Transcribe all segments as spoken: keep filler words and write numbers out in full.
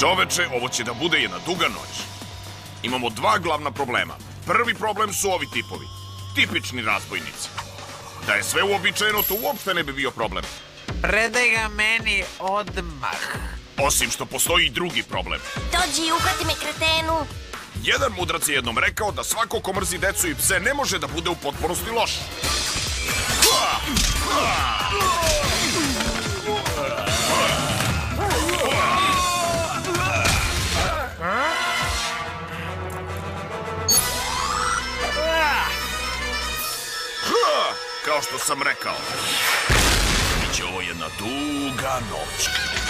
Čoveče, ovo će da bude jedna duga noć. Imamo dva glavna problema. Prvi problem su ovi tipovi. Tipični razbojnici. Da je sve uobičajeno, to uopšte ne bi bio problem. Predaj ga meni odmah. Osim što postoji i drugi problem. Dođi i uhvati me, kretenu. Jedan mudrac je jednom rekao da svako ko mrzi decu i pse ne može da bude u potpunosti loš. Kao što sam rekao, biće ovo jedna duga noć.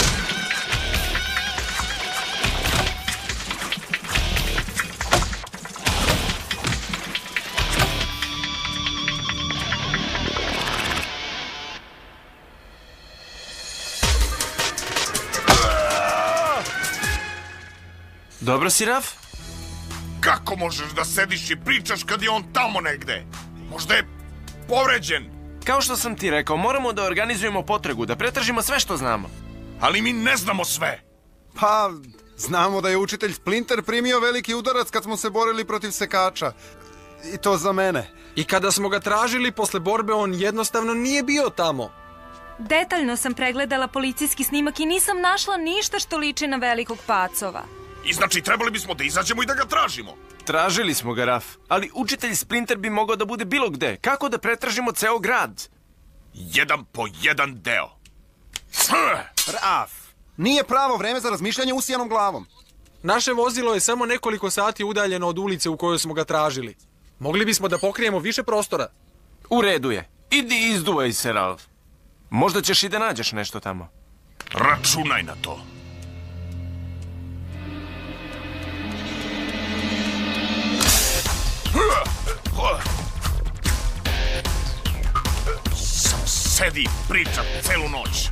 Dobro si, Raf? Kako možeš da sediš i pričaš kad je on tamo negde? Možda je povređen. Kao što sam ti rekao, moramo da organizujemo potragu, da pretražimo sve što znamo. Ali mi ne znamo sve. Pa, znamo da je učitelj Splinter primio veliki udarac kad smo se borili protiv sekača. I to za mene. I kada smo ga tražili posle borbe, on jednostavno nije bio tamo. Detaljno sam pregledala policijski snimak i nisam našla ništa što liči na velikog pacova. I znači trebali bismo da izađemo i da ga tražimo. Tražili smo ga, Raf, ali učitelj Splinter bi mogao da bude bilo gde. Kako da pretražimo ceo grad? Jedan po jedan deo. Raf, nije pravo vreme za razmišljanje usijanom glavom. Naše vozilo je samo nekoliko sati udaljeno od ulice u kojoj smo ga tražili. Mogli bismo da pokrijemo više prostora. U redu je. Idi izduvaj se, Ralf. Možda ćeš i da nađeš nešto tamo. Računaj na to. Samo sedi i pričam celu noć.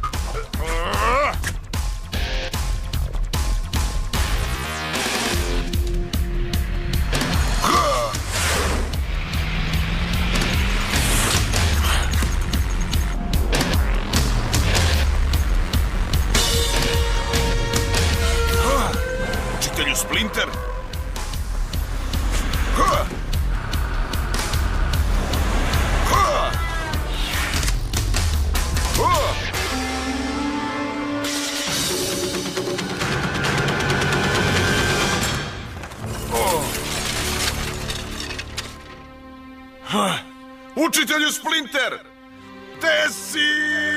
Učitelju Splinter. Učitelju Splinter! Gde si?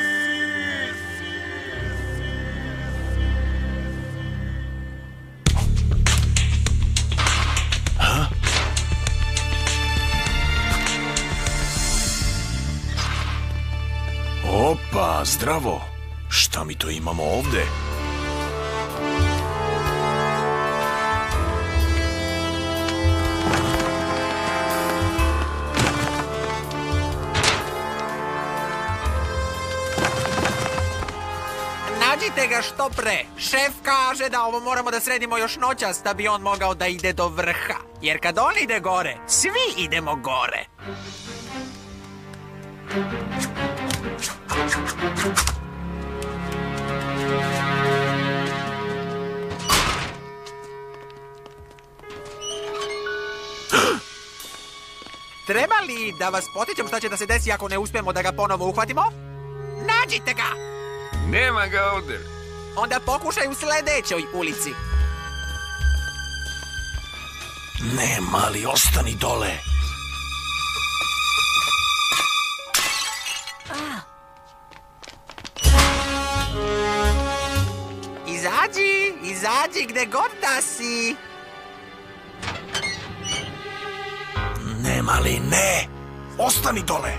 Opa, zdravo! Šta mi to imamo ovde? Nađite ga što pre. Šef kaže da ovo moramo da sredimo još noćas da bi on mogao da ide do vrha. Jer kad on ide gore, svi idemo gore. Treba li da vas potičem šta će da se desi ako ne uspemo da ga ponovo uhvatimo? Nađite ga! Nema ga ovde. Onda pokušaj u sledećoj ulici. Nema, ali ostani dole. Izađi, izađi gde god da si. Nema, ali ne. Ostani dole.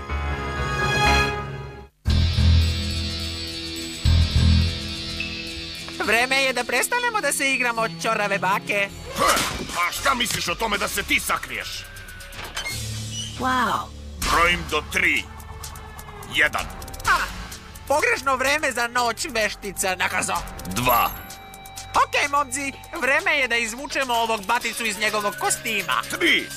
Vreme je da prestanemo da se igramo od ćorave bake. A šta misliš o tome da se ti sakriješ? Wow. Brojim do tri. Jedan. A, pogrešno vreme za noć, veštica nakazo. Dva. Okej, momci, vreme je da izvučemo ovog baticu iz njegovog kostima. Tri.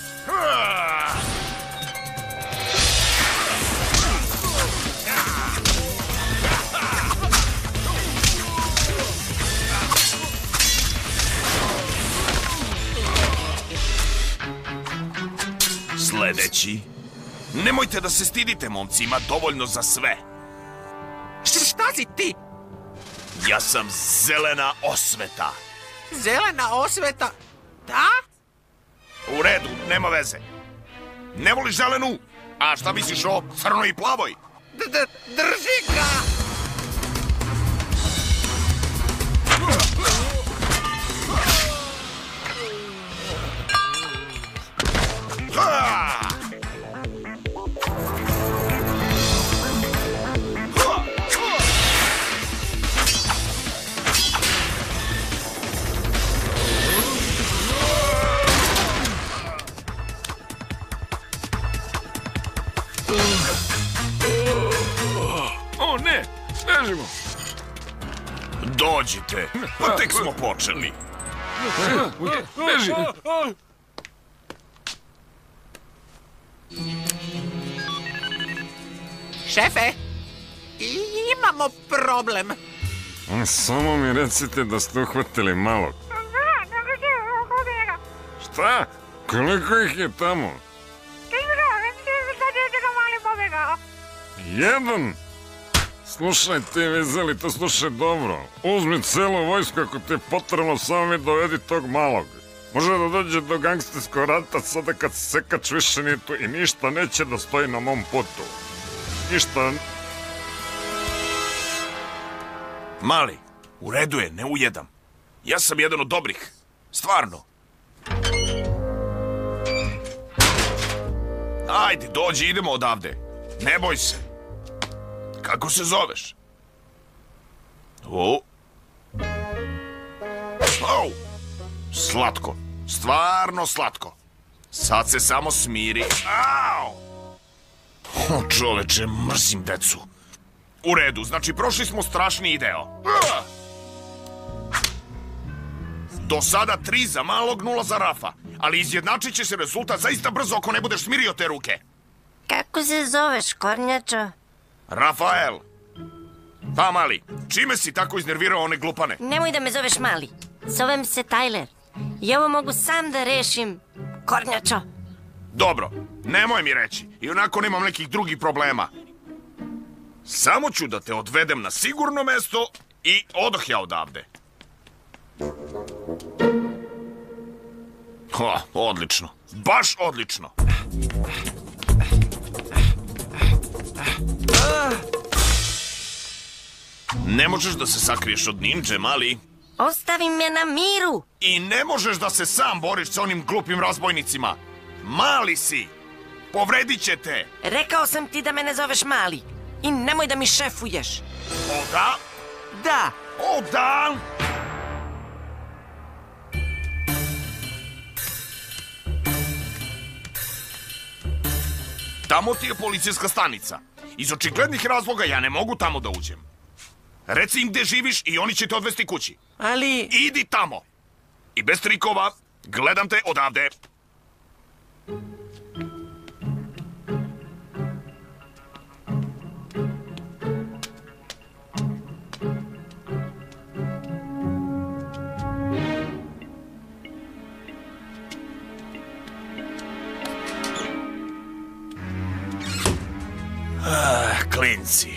Sledeći. Nemojte da se stidite, momci, ima dovoljno za sve. Šta si ti? Ja sam zelena osveta. Zelena osveta? Da? U redu, nema veze. Ne voliš zelenu? A šta misliš o crnoj i plavoj? Drži ga! O, ne! Bežimo! Dođite, pa tek smo počeli. Beži! Šefe, imamo problem. Samo mi recite da ste uhvatili malog. Šta? Koliko ih je tamo? Jedan? Slušaj ti, Vizeli, to slušaj dobro. Uzmi celu vojsku ako ti je potrebno, samo mi dovedi tog malog. Može da dođe do gangsterskog rata sada kad sekač više nije tu i ništa neće da stoji na mom putu. Ništa... Mali, u redu je, ne ujedam. Ja sam jedan od dobrih. Stvarno. Ajde, dođi, idemo odavde. Ne boj se. Kako se zoveš? O. Au. Slatko. Stvarno slatko. Sad se samo smiri. Au. O, čoveče, mrzim decu. U redu, znači prošli smo strašniji deo. Do sada tri za malog, nula za Rafa. Ali izjednačit će se rezultat zaista brzo ako ne budeš smirio te ruke. Kako se zoveš, kornjačo? Rafael. Pa, mali, čime si tako iznervirao one glupane? Nemoj da me zoveš mali. Zovem se Tyler. I ovo mogu sam da rešim, kornjačo. Dobro, nemoj mi reći. I onako nemam nekih drugih problema. Samo ću da te odvedem na sigurno mesto i odoh ja odavde. Ha, odlično. Baš odlično. Ne možeš da se sakriješ od ninđe, mali. Ostavi me na miru. I ne možeš da se sam boriš sa onim glupim razbojnicima. Mali si. Povredit će te. Rekao sam ti da me ne zoveš mali. I nemoj da mi šefuješ. O da? Da. O da? Tamo ti je policijska stanica. Iz očiglednih razloga ja ne mogu tamo da uđem. Reci im gde živiš i oni će te odvesti kući. Ali... Idi tamo. I bez trikova, gledam te odavde. Ah, klinci.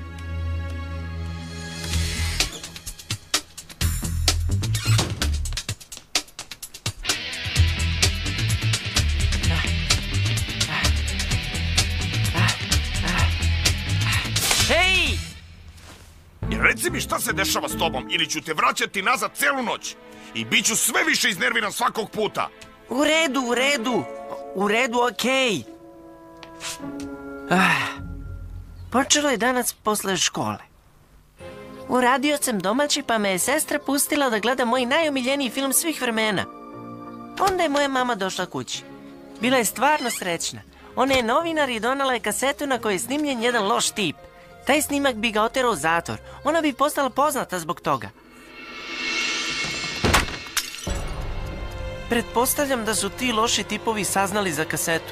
Hej! Reci mi šta se dešava s tobom ili ću te vraćati nazad celu noć. I bit ću sve više iznerviran svakog puta. U redu, u redu. U redu, okej. Ah, počelo je danas posle škole. Uradio sam domaći, pa me je sestra pustila da gleda moj najomiljeniji film svih vremena. Onda je moja mama došla kući. Bila je stvarno srećna. Ona je novinar i donala je kasetu na kojoj je snimljen jedan loš tip. Taj snimak bi ga oterao u zatvor. Ona bi postala poznata zbog toga. Pretpostavljam da su ti loši tipovi saznali za kasetu.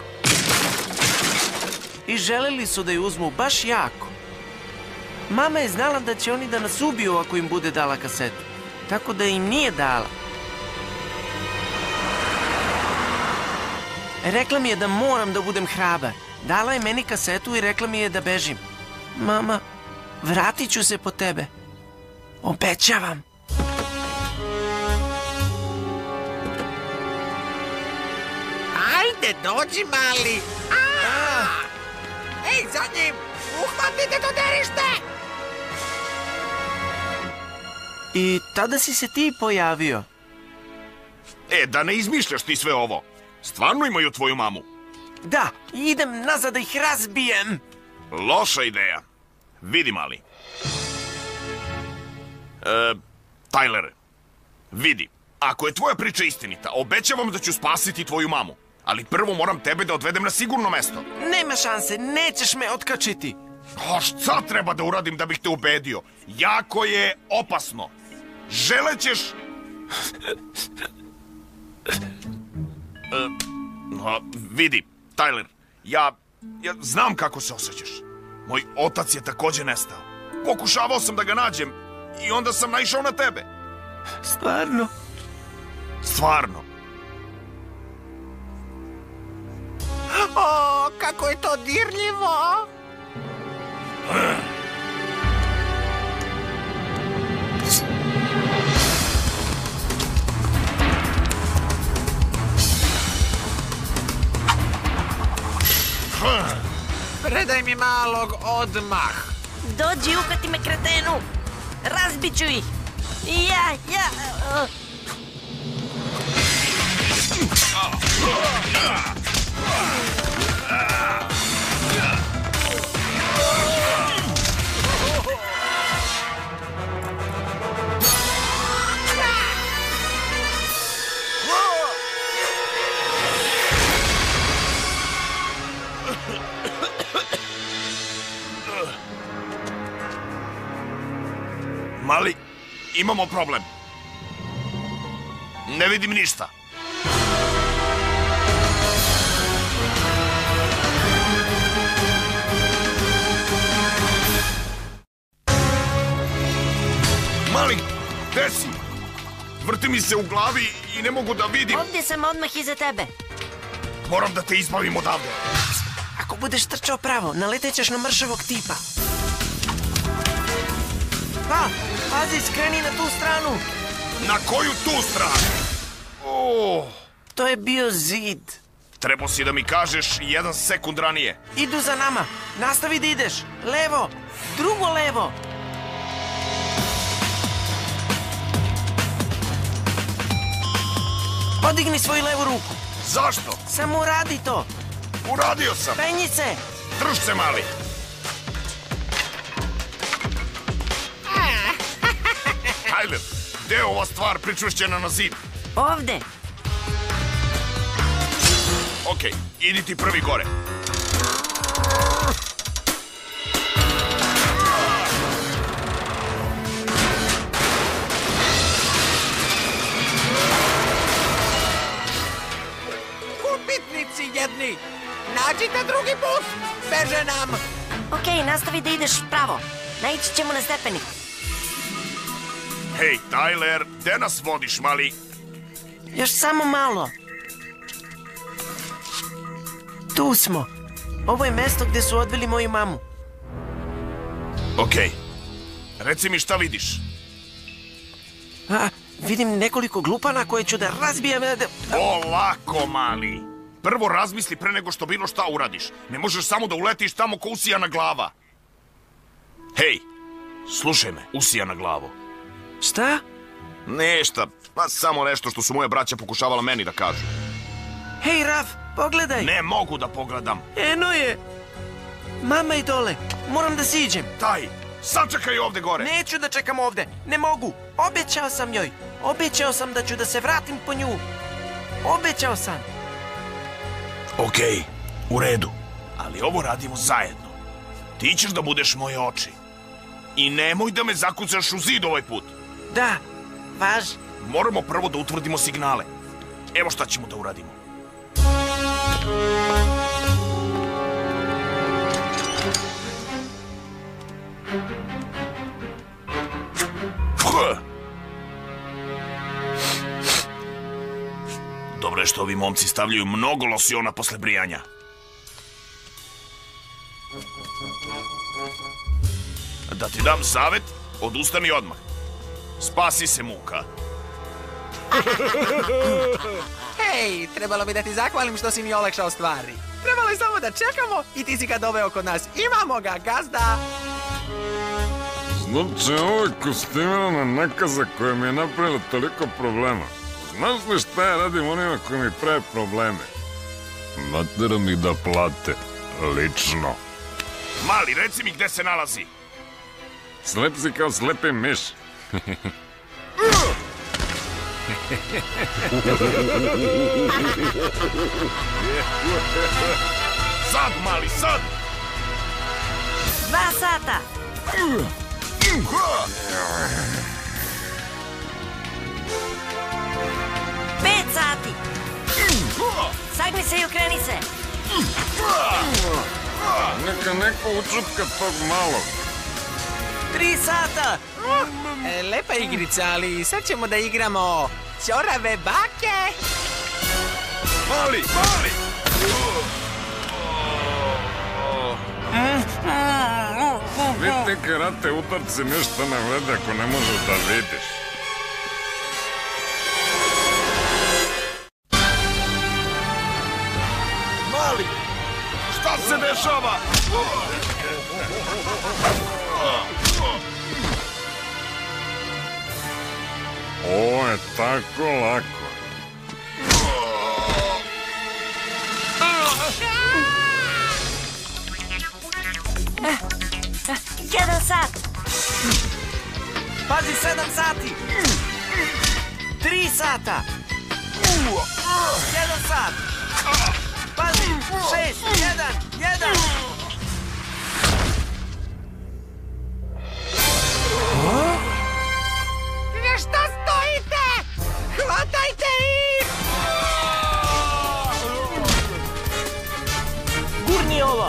I želeli su da ju uzmu baš jako. Mama je znala da će oni da nas ubiju ako im bude dala kasetu. Tako da im nije dala. Rekla mi je da moram da budem hrabar. Dala je meni kasetu i rekla mi je da bežim. Mama, vratit ću se po tebe. Obećavam. Ajde, dođi, mali. A! Ej, za njim! Uhvatite to derište! I tada si se ti pojavio. E, da ne izmišljaš ti sve ovo. Stvarno imaju tvoju mamu. Da, idem nazad da ih razbijem. Loša ideja. Vidi, mali. E, Tyler, vidi. Ako je tvoja priča istinita, obećavam da ću spasiti tvoju mamu. Ali prvo moram tebe da odvedem na sigurno mesto. Nema šanse, nećeš me otkačiti. A šta treba da uradim da bih te ubedio? Jako je opasno. Želećeš... E, a, vidi, Tyler, ja, ja znam kako se osjećaš. Moj otac je takođe nestao. Pokušavao sam da ga nađem i onda sam naišao na tebe. Stvarno? Stvarno. O, kako je to dirljivo! Predaj mi malog odmah. Dođi, uhvati me, kretenu. Razbit ću ih. Ja, ja... uh. Mali, imamo problem. Ne vidim ništa. Mali, gde si? Vrti mi se u glavi i ne mogu da vidim. Ovdje sam odmah iza tebe. Moram da te izbavim odavde. Ako budeš trčao pravo, naletećeš na mršavog tipa. Pa, pazi, skreni na tu stranu. Na koju tu stranu? Oh. To je bio zid. Trebao si da mi kažeš jedan sekund ranije. Idu za nama. Nastavi da ideš. Levo. Drugo levo. Podigni svoju levu ruku. Zašto? Samo uradi to. Uradio sam. Penji se. Drž se, mali. Tyler, gde je ova stvar pričvršćena na zid? Ovde. Okej, idi ti prvi gore. Gubitnici jedni! Nađite drugi bus! Beže nam! Okej, nastavi da ideš pravo. Naići ćemo na stepenik. Hej, Tyler, gde nas vodiš, mali? Još samo malo. Tu smo. Ovo je mesto gde su odveli moju mamu. Okej. Reci mi šta vidiš. A, vidim nekoliko glupana koje ću da razbijem. Polako, mali. Prvo razmisli pre nego što bilo šta uradiš. Ne možeš samo da uletiš tamo ko usijana glava. Hej, slušaj me, usijana glavo. Šta? Nešta, pa samo nešto što su moje braća pokušavala meni da kažu. Hej, Raf, pogledaj. Ne mogu da pogledam. Eno je. Mama je dole. Moram da siđem. Taj, sačekaj ovde gore. Neću da čekam ovde. Ne mogu. Obećao sam joj. Obećao sam da ću da se vratim po nju. Obećao sam. Okej, u redu. Ali ovo radimo zajedno. Ti ćeš da budeš moje oči. I nemoj da me zakucaš u zid ovaj put. Da, važi. Moramo prvo da utvrdimo signale. Evo šta ćemo da uradimo. Dobro je što ovi momci stavljaju mnogo losiona posle brijanja. Da ti dam savjet, odustani odmah. Spasi se muka. Hej, trebalo bi da ti zahvalim što si mi olakšao stvari. Trebalo je samo da čekamo i ti si ga doveo kod nas. Imamo ga, gazda! Znači, ovo je kostimirana nakaza koja mi je napravila toliko problema. Znaš li šta ja radim onima koji mi prave probleme? Nateram ih da plate. Lično. Mali, reci mi gde se nalazi. Slep si kao slepi miš. Sad, mali, sad! Dva sata. Pet sati. Sagni se i okreni se. Neka neko učutka tog malog. Tri sata! E, lepa igrica, ali sad ćemo da igramo ćorave bake. Mali, mali! Vi ti karate udarci ništa ne vrede ako ne možeš da vidiš. Mali! Šta se dešava? Ovo je tako lako. Jedan sat. Pazi, sedam sati! Tri sata! Jedan sat! Pazi, šest, jedan, jedan! Šta stojite? Hvatajte ih! Gurni ovo!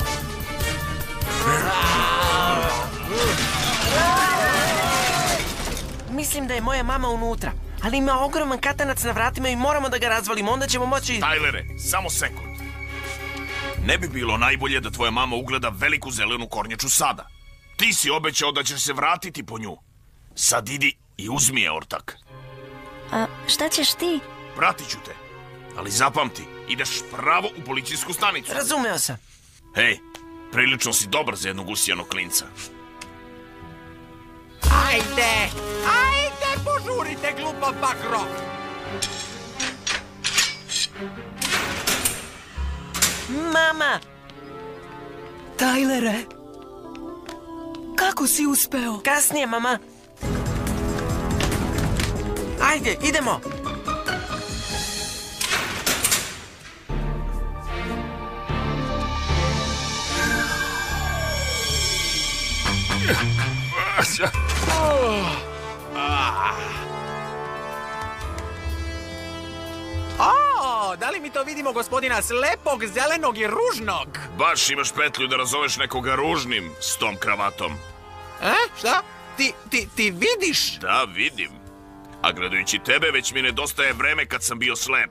Mislim da je moja mama unutra, ali ima ogroman katanac na vratima i moramo da ga razvalimo, onda ćemo moći... Tajlere, samo sekund. Ne bi bilo najbolje da tvoja mama ugleda veliku zelenu kornjaču sada. Ti si obećao da ćeš se vratiti po nju. Sad idi i uzmi je, ortak. A šta ćeš ti? Pratit ću te. Ali zapamti, ideš pravo u policijsku stanicu. Razumeo sam. Hej, prilično si dobar za jednog usijanog klinca. Ajde! Ajde, požurite, glupa bakro! Mama! Tajlere, kako si uspeo? Kasnije, mama. Ajde, idemo! O, da li mi to vidimo gospodina slepog, zelenog i ružnog? Baš imaš petlju da razoveš nekoga ružnim s tom kravatom. E, šta? Ti, ti, ti vidiš? Da, vidim. A gledajući tebe već mi nedostaje vreme kad sam bio slep.